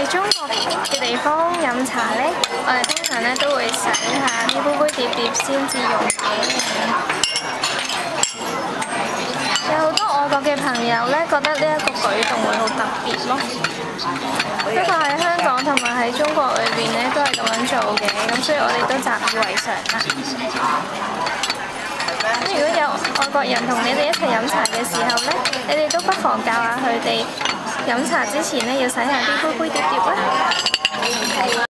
中國嘅地方飲茶呢，我哋通常呢都會洗下啲杯杯碟碟先至用嘅。有好多外國嘅朋友呢，覺得呢一個舉動會好特別咯。不過喺香港同埋喺中國裏邊呢，都係咁樣做嘅，咁所以我哋都習以為常啦。咁如果有外國人同你哋一齊飲茶嘅時候呢，你哋都不妨教下佢哋飲茶之前呢，要洗下啲杯杯碟碟啦。